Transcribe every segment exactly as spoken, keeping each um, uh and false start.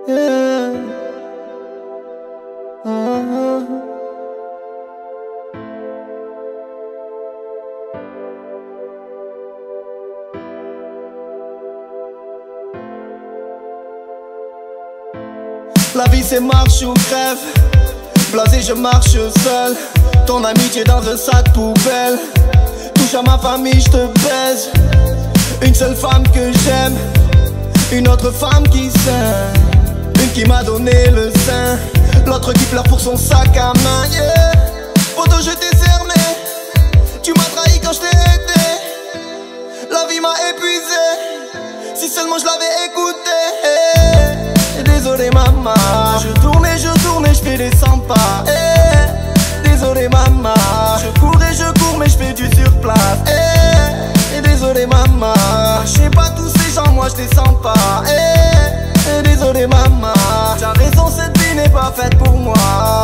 Yeah. Uh-huh. La vie c'est marche ou crève. Blasé je marche seul. Ton amitié dans un sac poubelle. Touche à ma famille je te baise. Une seule femme que j'aime. Une autre femme qui s'aime. Une qui m'a donné le sein. L'autre qui pleure pour son sac à main, yeah. Poto je t'ai cerné. Tu m'as trahi quand je t'ai aidé. La vie m'a épuisé. Si seulement je l'avais écouté, hey. Désolé maman. Je tourne et je tourne et je fais des cent pas, hey. Désolé maman. Je cours et je cours mais je fais du surplace, hey. Désolé maman. Je sais pas tous ces gens, moi je les sens pas, hey. Désolé maman. T'as raison, cette vie n'est pas faite pour moi.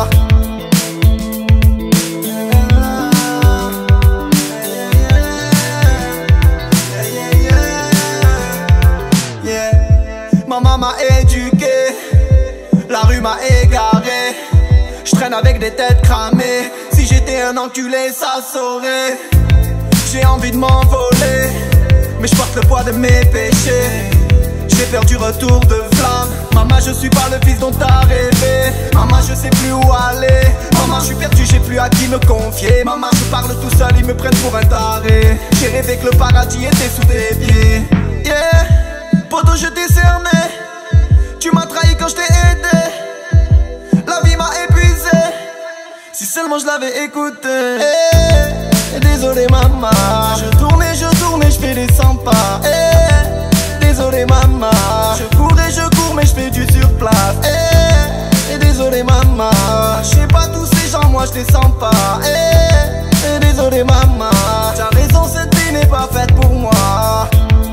Yeah. Maman m'a éduqué, la rue m'a égaré. Je traîne avec des têtes cramées. Si j'étais un enculé, ça saurait. J'ai envie de m'envoler, mais je porte le poids de mes péchés. J'ai peur du retour de flamme. Maman, je suis pas le fils dont t'as rêvé. Maman, je sais plus où aller. Maman, je suis perdu, j'ai plus à qui me confier. Maman, je parle tout seul, ils me prennent pour un taré. J'ai rêvé que le paradis était sous tes pieds. Yeah, poto, je t'ai cerné. Tu m'as trahi quand je t'ai aidé. La vie m'a épuisé. Si seulement je l'avais écouté, hey. Désolé maman. Je tourne et je tourne et je fais des cent pas, hey. Désolé maman. Je cours et je cours mais je fais du surplace, hey. Désolé maman. Je sais pas tous ces gens, moi je les sens pas, hey. Désolé maman. T'as raison, cette vie n'est pas faite pour moi.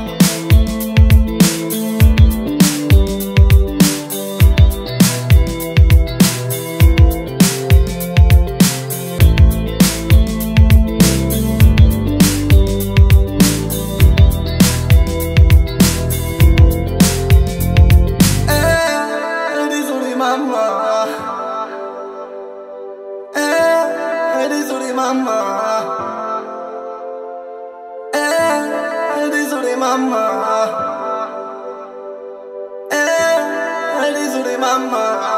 Eh, désolé maman. Eh, désolé maman. Eh, désolé maman.